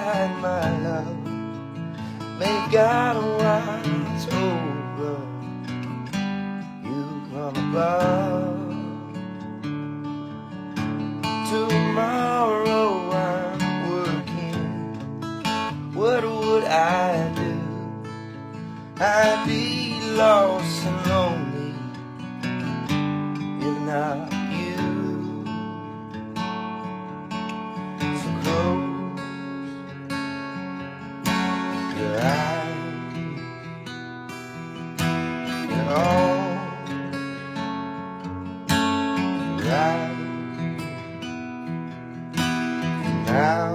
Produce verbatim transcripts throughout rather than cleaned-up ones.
find my love. May God watch over you from above. Tomorrow I'm working. What would I do? I'd be lost and lonely if not you. So close your eyes, and all right now.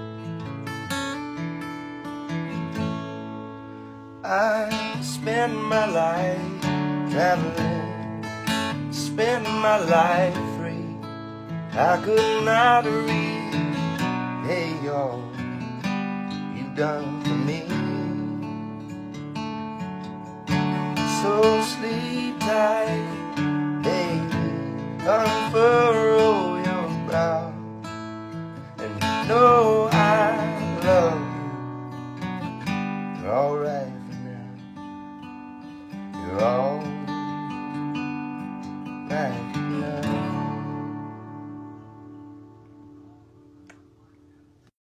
I spend my life traveling, spend my life free. I could not repay all you've done for me. So sleep tight, baby, unfurrow your brow, and you know I love you. You're alright. You're all right.